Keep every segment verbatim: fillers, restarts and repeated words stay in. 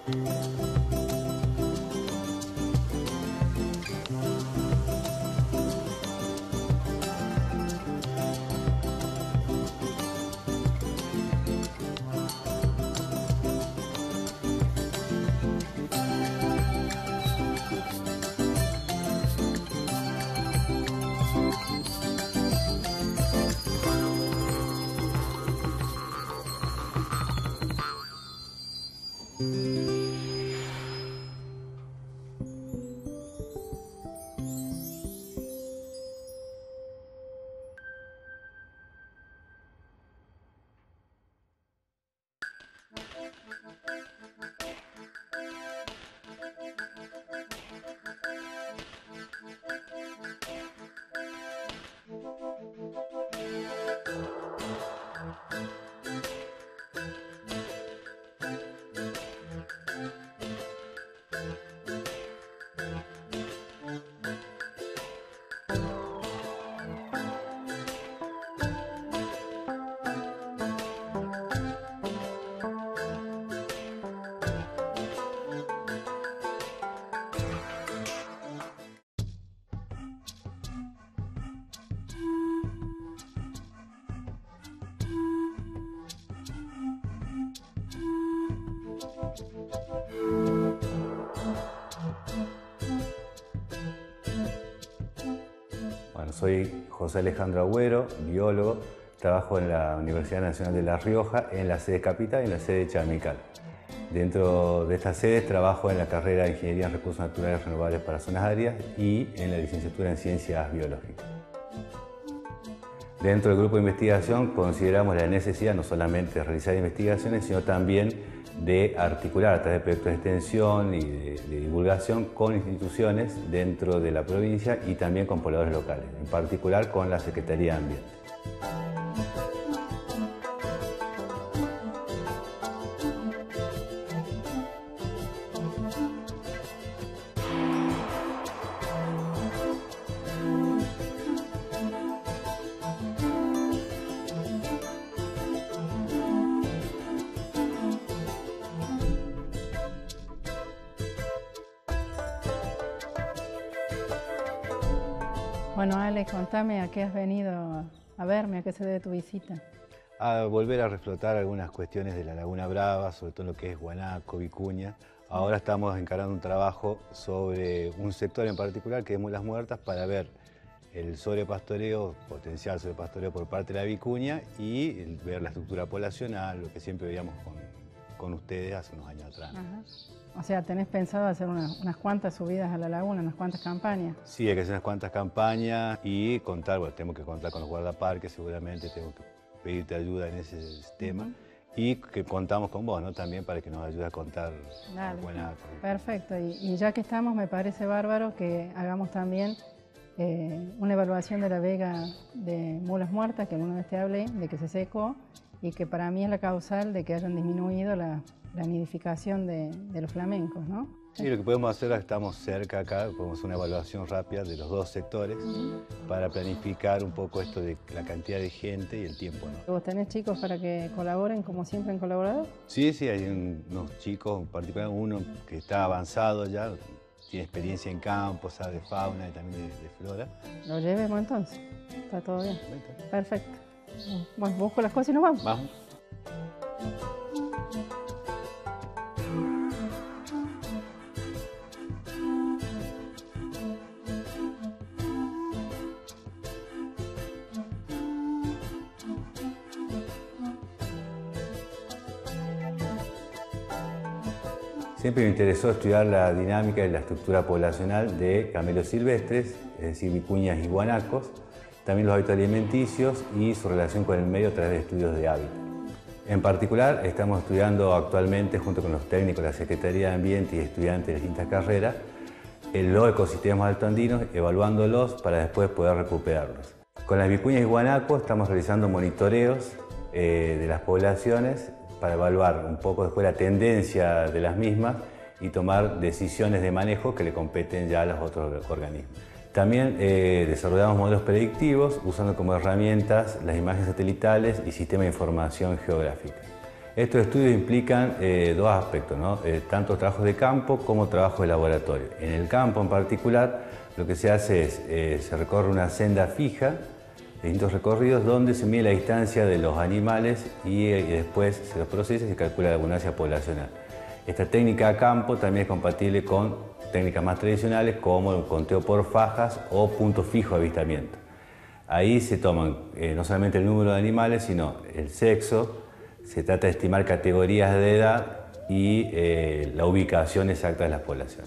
Bueno, soy José Alejandro Agüero, biólogo, trabajo en la Universidad Nacional de La Rioja, en la sede capital y en la sede de Chamical. Dentro de estas sedes trabajo en la carrera de Ingeniería en Recursos Naturales Renovables para Zonas Áridas y en la licenciatura en Ciencias Biológicas. Dentro del grupo de investigación consideramos la necesidad no solamente de realizar investigaciones, sino también de articular a través de proyectos de extensión y de, de divulgación con instituciones dentro de la provincia y también con pobladores locales, en particular con la Secretaría de Ambiente. Bueno, Ale, contame a qué has venido a verme, a qué se debe tu visita. A volver a reflotar algunas cuestiones de la Laguna Brava, sobre todo lo que es Guanaco, Vicuña. Ahora estamos encarando un trabajo sobre un sector en particular que es Mulas Muertas para ver el sobrepastoreo, potencial sobrepastoreo por parte de la Vicuña y ver la estructura poblacional, lo que siempre veíamos con, con ustedes hace unos años atrás. Ajá. O sea, ¿tenés pensado hacer unas, unas cuantas subidas a la laguna, unas cuantas campañas? Sí, hay que hacer unas cuantas campañas y contar, bueno, tenemos que contar con los guardaparques, seguramente tengo que pedirte ayuda en ese tema. Uh-huh. Y que contamos con vos, ¿no? También para que nos ayude a contar Guanaco. Perfecto, y, y ya que estamos, me parece bárbaro que hagamos también eh, una evaluación de la vega de Mulas Muertas, que alguna vez te hablé, de que se secó, y que para mí es la causal de que hayan disminuido la... la nidificación de, de los flamencos, ¿no? Sí, lo que podemos hacer es que estamos cerca acá, podemos hacer una evaluación rápida de los dos sectores uh-huh. para planificar un poco esto de la cantidad de gente y el tiempo, ¿no? ¿Vos tenés chicos para que colaboren como siempre han colaborado? Sí, sí, hay un, unos chicos, en particular uno que está avanzado ya, tiene experiencia en campo, sabe de fauna y también de, de flora. Lo llevemos entonces, está todo bien. Vente. Perfecto. Bueno, busco las cosas y nos vamos. Vamos. Siempre me interesó estudiar la dinámica y la estructura poblacional de camelos silvestres, es decir, vicuñas y guanacos, también los hábitos alimenticios y su relación con el medio a través de estudios de hábitat. En particular, estamos estudiando actualmente, junto con los técnicos de la Secretaría de Ambiente y estudiantes de distintas carreras, los ecosistemas altoandinos, evaluándolos para después poder recuperarlos. Con las vicuñas y guanacos estamos realizando monitoreos eh, de las poblaciones para evaluar un poco después la tendencia de las mismas y tomar decisiones de manejo que le competen ya a los otros organismos. También eh, desarrollamos modelos predictivos usando como herramientas las imágenes satelitales y sistemas de información geográfica. Estos estudios implican eh, dos aspectos, ¿no? eh, tanto trabajos de campo como trabajos de laboratorio. En el campo en particular, lo que se hace es, eh, se recorre una senda fija, distintos recorridos, donde se mide la distancia de los animales y, eh, y después se los procesa y se calcula la abundancia poblacional. Esta técnica a campo también es compatible con técnicas más tradicionales como el conteo por fajas o punto fijo de avistamiento. Ahí se toman eh, no solamente el número de animales, sino el sexo. Se trata de estimar categorías de edad y eh, la ubicación exacta de las poblaciones.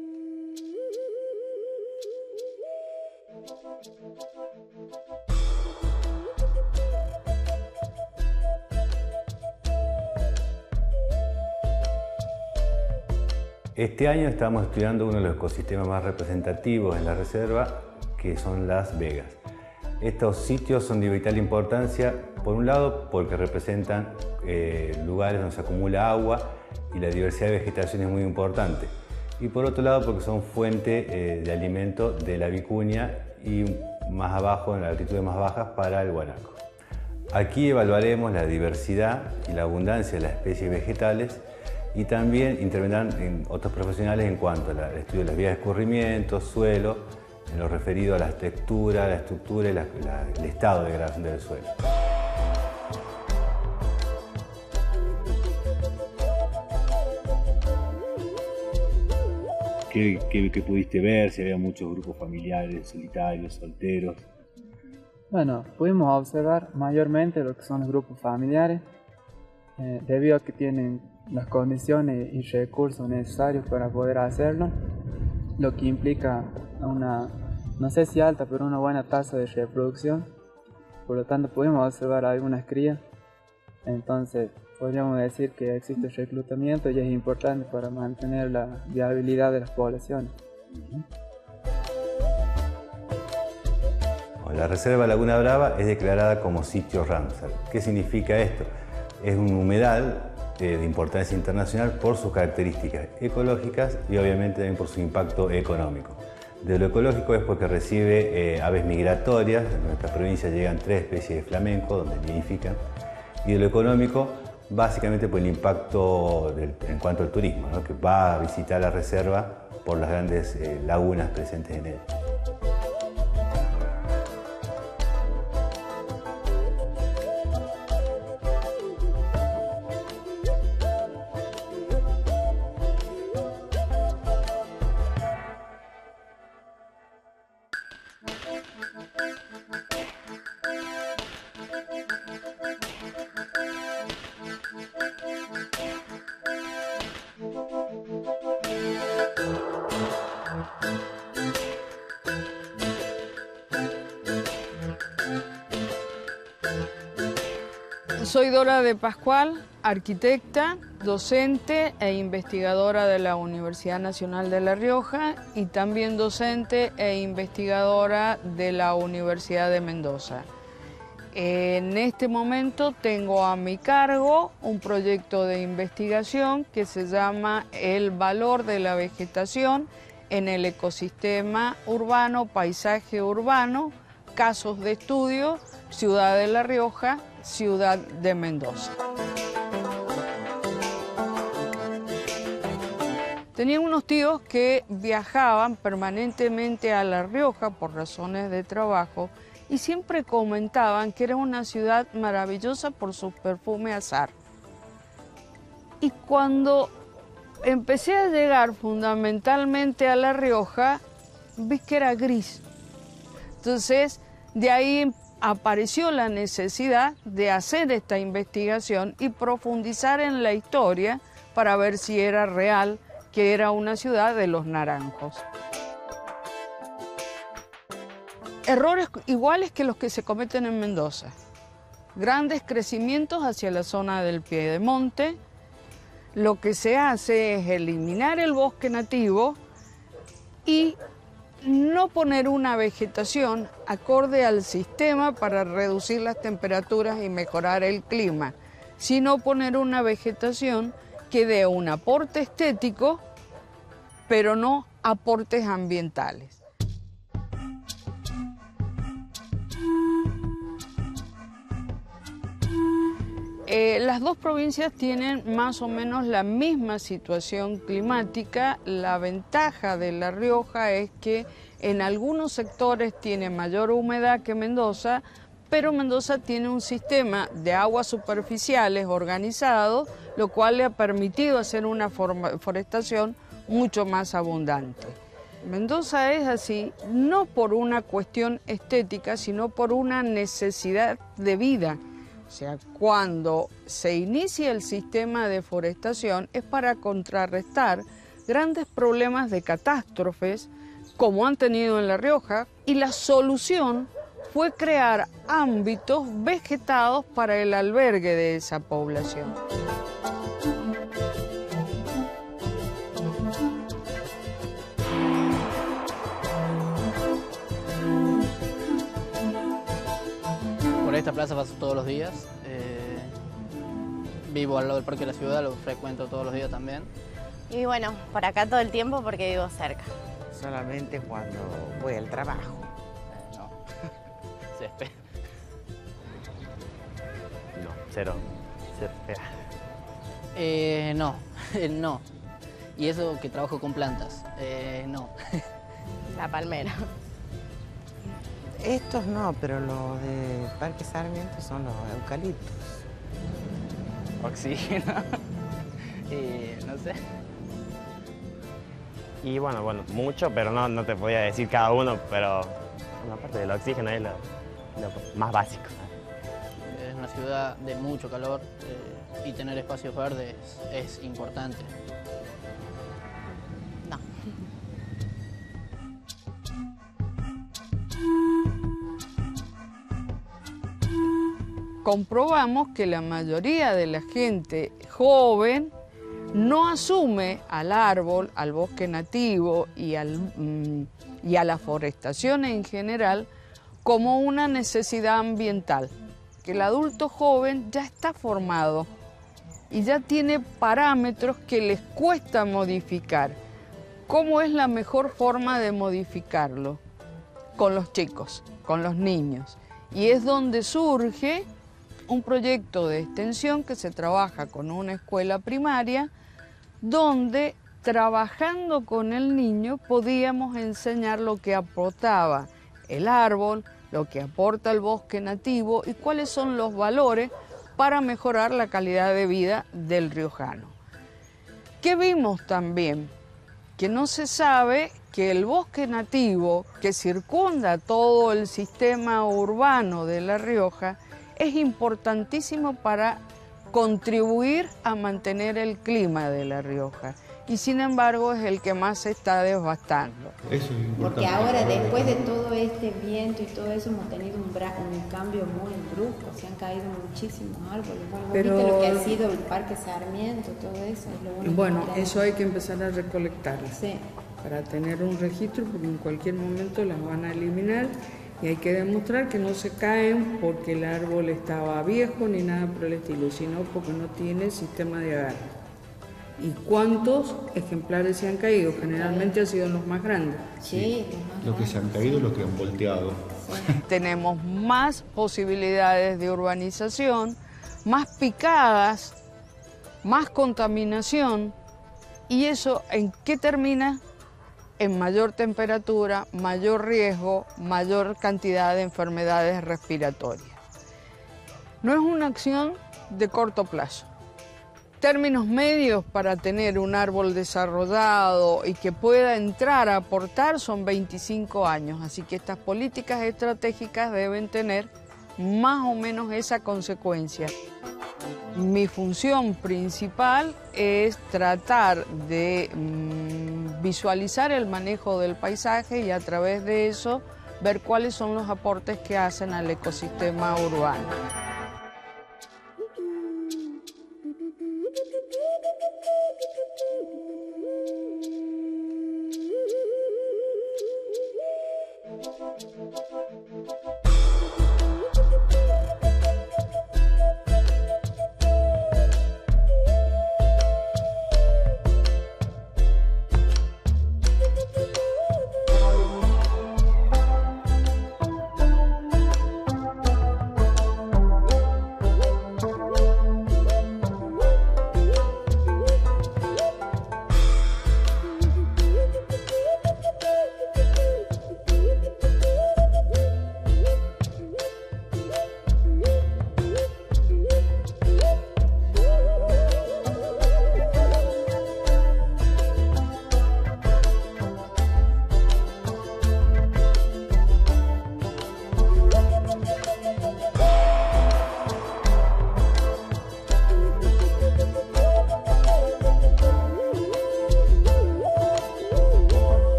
Este año estamos estudiando uno de los ecosistemas más representativos en la reserva, que son las vegas. Estos sitios son de vital importancia, por un lado, porque representan eh, lugares donde se acumula agua y la diversidad de vegetación es muy importante. Y por otro lado, porque son fuente eh, de alimento de la vicuña y más abajo, en las altitudes más bajas, para el guanaco. Aquí evaluaremos la diversidad y la abundancia de las especies vegetales y también intervendrán en otros profesionales en cuanto al estudio de las vías de escurrimiento, suelo, en lo referido a la textura, la estructura y la, la, el estado de degradación del suelo. ¿Qué, qué, qué pudiste ver? Si había muchos grupos familiares, solitarios, solteros. Bueno, pudimos observar mayormente lo que son los grupos familiares, eh, debido a que tienen las condiciones y recursos necesarios para poder hacerlo, lo que implica una, no sé si alta, pero una buena tasa de reproducción. Por lo tanto, pudimos observar algunas crías. Entonces, podríamos decir que existe reclutamiento y es importante para mantener la viabilidad de las poblaciones. La Reserva Laguna Brava es declarada como sitio Ramsar. ¿Qué significa esto? Es un humedal de importancia internacional por sus características ecológicas y obviamente también por su impacto económico. De lo ecológico es porque recibe eh, aves migratorias. En nuestra provincia llegan tres especies de flamenco donde nidifican. Y de lo económico, básicamente por el impacto del, en cuanto al turismo, ¿no? Que va a visitar la reserva por las grandes eh, lagunas presentes en ella. Soy Dora de Pascual, arquitecta, docente e investigadora de la Universidad Nacional de La Rioja y también docente e investigadora de la Universidad de Mendoza. En este momento tengo a mi cargo un proyecto de investigación que se llama El valor de la vegetación en el ecosistema urbano, paisaje urbano, casos de estudio, Ciudad de La Rioja, Ciudad de Mendoza. Tenía unos tíos que viajaban permanentemente a La Rioja por razones de trabajo y siempre comentaban que era una ciudad maravillosa por su perfume a azahar. Y cuando empecé a llegar fundamentalmente a La Rioja, vi que era gris. Entonces, de ahí apareció la necesidad de hacer esta investigación y profundizar en la historia para ver si era real que era una ciudad de los naranjos. Errores iguales que los que se cometen en Mendoza. Grandes crecimientos hacia la zona del Piedemonte. Lo que se hace es eliminar el bosque nativo y no poner una vegetación acorde al sistema para reducir las temperaturas y mejorar el clima, sino poner una vegetación que dé un aporte estético, pero no aportes ambientales. Eh, las dos provincias tienen más o menos la misma situación climática. La ventaja de La Rioja es que en algunos sectores tiene mayor humedad que Mendoza, pero Mendoza tiene un sistema de aguas superficiales organizado, lo cual le ha permitido hacer una forestación mucho más abundante. Mendoza es así, no por una cuestión estética, sino por una necesidad de vida. O sea, cuando se inicia el sistema de forestación es para contrarrestar grandes problemas de catástrofes, como han tenido en La Rioja, y la solución fue crear ámbitos vegetados para el albergue de esa población. Por esta plaza paso todos los días. Eh, vivo al lado del Parque de la Ciudad, lo frecuento todos los días también. Y bueno, por acá todo el tiempo porque vivo cerca. Solamente cuando voy al trabajo. Eh, no, se espera. No, cero. Se espera. Eh, no, no. Y eso que trabajo con plantas. Eh, no. La palmera. Estos no, pero los de Parque Sarmiento son los eucaliptos. Oxígeno. eh, no sé. Y bueno, bueno, mucho, pero no, no te podía decir cada uno, pero una parte del oxígeno es lo, lo más básico. Es una ciudad de mucho calor eh, y tener espacios verdes es importante. No. Comprobamos que la mayoría de la gente joven no asume al árbol, al bosque nativo y, al, mm, y a la forestación en general como una necesidad ambiental, que el adulto joven ya está formado y ya tiene parámetros que les cuesta modificar. ¿Cómo es la mejor forma de modificarlo? Con los chicos, con los niños. Y es donde surge un proyecto de extensión que se trabaja con una escuela primaria, donde trabajando con el niño podíamos enseñar lo que aportaba el árbol, lo que aporta el bosque nativo y cuáles son los valores para mejorar la calidad de vida del riojano. ¿Qué vimos también? Que no se sabe que el bosque nativo que circunda todo el sistema urbano de La Rioja es importantísimo para contribuir a mantener el clima de La Rioja y sin embargo es el que más se está devastando. Eso es importante. Porque ahora, después de todo este viento y todo eso, hemos tenido un, un cambio muy brusco, se han caído muchísimos árboles. Bueno, Pero... ¿viste lo que ha sido el Parque Sarmiento, todo eso? Es lo único bueno, que eso hay que empezar a recolectarlo, sí, para tener un registro, porque en cualquier momento las van a eliminar y hay que demostrar que no se caen porque el árbol estaba viejo ni nada por el estilo, sino porque no tiene sistema de agarre. ¿Y cuántos ejemplares se han caído? Generalmente han sido los más grandes. sí, Sí. los más Los que se han grandes, caído, sí. los que han volteado. Sí. Tenemos más posibilidades de urbanización, más picadas, más contaminación y eso ¿en qué termina? En mayor temperatura, mayor riesgo, mayor cantidad de enfermedades respiratorias. No es una acción de corto plazo. Términos medios para tener un árbol desarrollado y que pueda entrar a aportar son veinticinco años, así que estas políticas estratégicas deben tener más o menos esa consecuencia. Mi función principal es tratar de mmm, visualizar el manejo del paisaje y a través de eso ver cuáles son los aportes que hacen al ecosistema urbano.